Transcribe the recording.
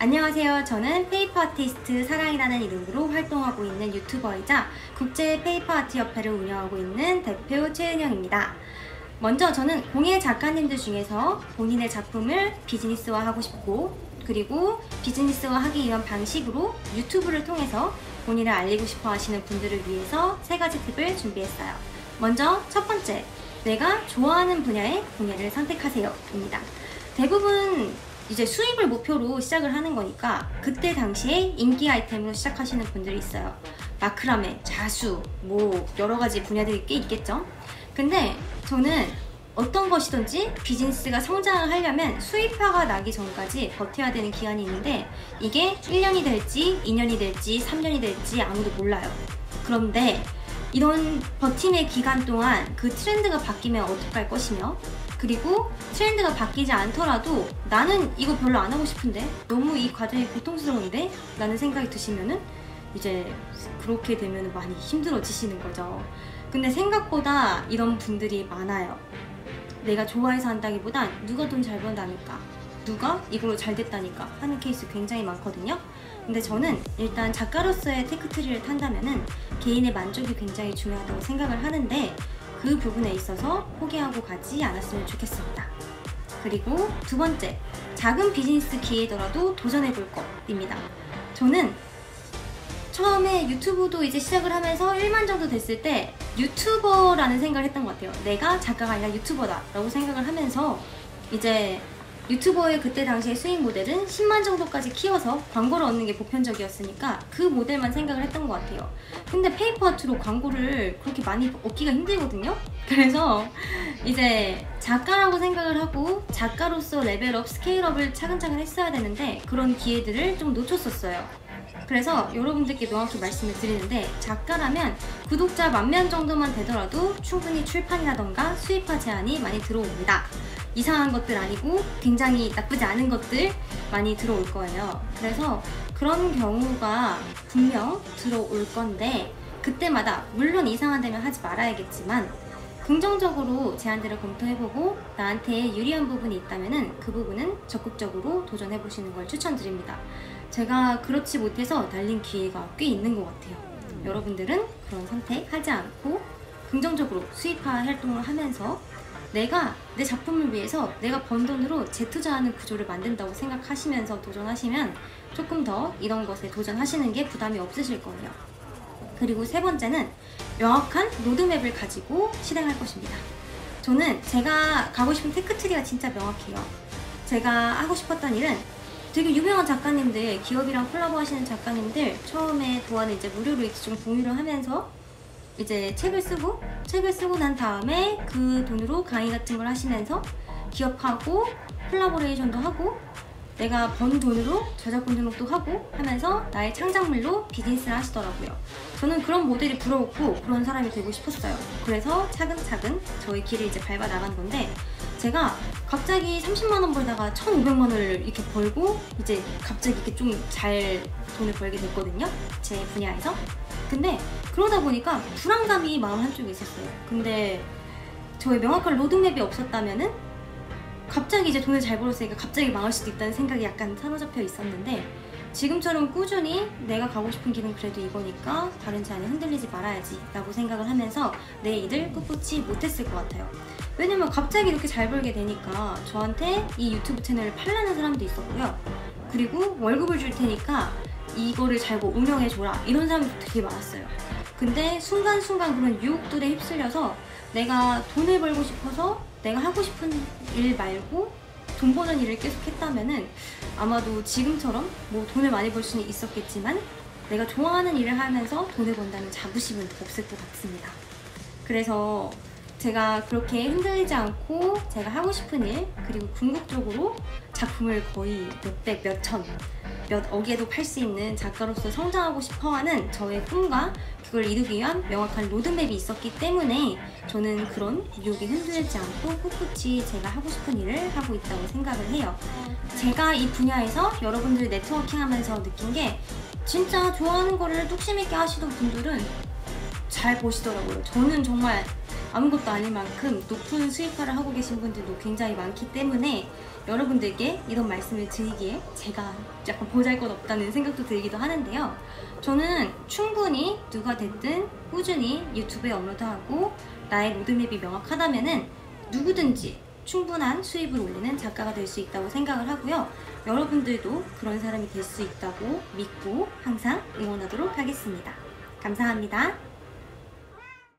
안녕하세요. 저는 페이퍼 아티스트 사랑이라는 이름으로 활동하고 있는 유튜버이자 국제 페이퍼 아트 협회를 운영하고 있는 대표 최은영입니다. 먼저 저는 공예 작가님들 중에서 본인의 작품을 비즈니스화하고 싶고, 그리고 비즈니스화하기 위한 방식으로 유튜브를 통해서 본인을 알리고 싶어 하시는 분들을 위해서 3가지 팁을 준비했어요. 먼저 첫 번째, 내가 좋아하는 분야의 공예를 선택하세요 입니다. 대부분 이제 수입을 목표로 시작을 하는 거니까 그때 당시에 인기 아이템으로 시작하시는 분들이 있어요. 마크라메, 자수, 뭐 여러 가지 분야들이 꽤 있겠죠. 근데 저는 어떤 것이든지 비즈니스가 성장을 하려면 수입화가 나기 전까지 버텨야 되는 기간이 있는데, 이게 1년이 될지 2년이 될지 3년이 될지 아무도 몰라요. 그런데 이런 버팀의 기간 동안 그 트렌드가 바뀌면 어떡할 것이며, 그리고 트렌드가 바뀌지 않더라도 나는 이거 별로 안 하고 싶은데, 너무 이 과정이 고통스러운데 라는 생각이 드시면은 이제 그렇게 되면 많이 힘들어지시는 거죠. 근데 생각보다 이런 분들이 많아요. 내가 좋아해서 한다기보단 누가 돈 잘 번다니까, 누가 이걸로 잘 됐다니까 하는 케이스 굉장히 많거든요. 근데 저는 일단 작가로서의 테크트리를 탄다면은 개인의 만족이 굉장히 중요하다고 생각을 하는데, 그 부분에 있어서 포기하고 가지 않았으면 좋겠습니다. 그리고 두 번째, 작은 비즈니스 기회더라도 도전해볼 것입니다. 저는 처음에 유튜브도 이제 시작을 하면서 1만 정도 됐을 때 유튜버라는 생각을 했던 것 같아요. 내가 작가가 아니라 유튜버다 라고 생각을 하면서, 이제 유튜버의 그때 당시의 수익 모델은 10만 정도까지 키워서 광고를 얻는 게 보편적이었으니까 그 모델만 생각을 했던 것 같아요. 근데 페이퍼 아트로 광고를 그렇게 많이 얻기가 힘들거든요. 그래서 이제 작가라고 생각을 하고 작가로서 레벨업, 스케일업을 차근차근 했어야 되는데 그런 기회들을 좀 놓쳤었어요. 그래서 여러분들께 명확히 말씀을 드리는데, 작가라면 구독자 10,000명 정도만 되더라도 충분히 출판이라던가 수입화 제안이 많이 들어옵니다. 이상한 것들 아니고 굉장히 나쁘지 않은 것들 많이 들어올 거예요. 그래서 그런 경우가 분명 들어올 건데, 그때마다 물론 이상한 데면 하지 말아야겠지만 긍정적으로 제안들을 검토해보고 나한테 유리한 부분이 있다면 그 부분은 적극적으로 도전해보시는 걸 추천드립니다. 제가 그렇지 못해서 날린 기회가 꽤 있는 것 같아요. 여러분들은 그런 선택하지 않고 긍정적으로 수입화 활동을 하면서 내가 내 작품을 위해서 내가 번 돈으로 재투자하는 구조를 만든다고 생각하시면서 도전하시면 조금 더 이런 것에 도전하시는 게 부담이 없으실 거예요. 그리고 세 번째는 명확한 로드맵을 가지고 실행할 것입니다. 저는 제가 가고 싶은 테크트리가 진짜 명확해요. 제가 하고 싶었던 일은 되게 유명한 작가님들, 기업이랑 콜라보 하시는 작가님들 처음에 도안을 이제 무료로 이렇게 좀 공유를 하면서 이제 책을 쓰고 난 다음에 그 돈으로 강의 같은 걸 하시면서 기업하고 콜라보레이션도 하고 내가 번 돈으로 저작권 등록도 하고 하면서 나의 창작물로 비즈니스를 하시더라고요. 저는 그런 모델이 부러웠고 그런 사람이 되고 싶었어요. 그래서 차근차근 저의 길을 이제 밟아 나간 건데, 제가 갑자기 30만 원 벌다가 1,500만 원을 이렇게 벌고 이제 갑자기 이렇게 좀 잘 돈을 벌게 됐거든요, 제 분야에서. 근데 그러다 보니까 불안감이 마음 한쪽에 있었어요. 근데 저의 명확한 로드맵이 없었다면은 갑자기 이제 돈을 잘 벌었으니까 갑자기 망할 수도 있다는 생각이 약간 사로잡혀 있었는데, 지금처럼 꾸준히 내가 가고 싶은 길은 그래도 이거니까 다른 제안에 흔들리지 말아야지 라고 생각을 하면서 내 일을 꿋꿋이 못했을 것 같아요. 왜냐면 갑자기 이렇게 잘 벌게 되니까 저한테 이 유튜브 채널을 팔라는 사람도 있었고요. 그리고 월급을 줄 테니까 이거를 잘 운영해줘라 이런 사람도 되게 많았어요. 근데 순간순간 그런 유혹들에 휩쓸려서 내가 돈을 벌고 싶어서 내가 하고 싶은 일 말고 돈 버는 일을 계속 했다면은 아마도 지금처럼 뭐 돈을 많이 벌 수는 있었겠지만 내가 좋아하는 일을 하면서 돈을 번다는 자부심은 없을 것 같습니다. 그래서 제가 그렇게 흔들리지 않고 제가 하고 싶은 일, 그리고 궁극적으로 작품을 거의 몇백, 몇천, 몇 억에도 팔 수 있는 작가로서 성장하고 싶어하는 저의 꿈과 그걸 이루기 위한 명확한 로드맵이 있었기 때문에 저는 그런 유혹에 흔들리지 않고 꿋꿋이 제가 하고 싶은 일을 하고 있다고 생각을 해요. 제가 이 분야에서 여러분들 네트워킹하면서 느낀 게, 진짜 좋아하는 거를 뚝심 있게 하시던 분들은 잘 보시더라고요. 저는 정말 아무것도 아닐 만큼 높은 수익화를 하고 계신 분들도 굉장히 많기 때문에 여러분들께 이런 말씀을 드리기에 제가 약간 보잘것없다는 생각도 들기도 하는데요. 저는 충분히 누가 됐든 꾸준히 유튜브에 업로드하고 나의 로드맵이 명확하다면은 누구든지 충분한 수입을 올리는 작가가 될 수 있다고 생각을 하고요. 여러분들도 그런 사람이 될 수 있다고 믿고 항상 응원하도록 하겠습니다. 감사합니다.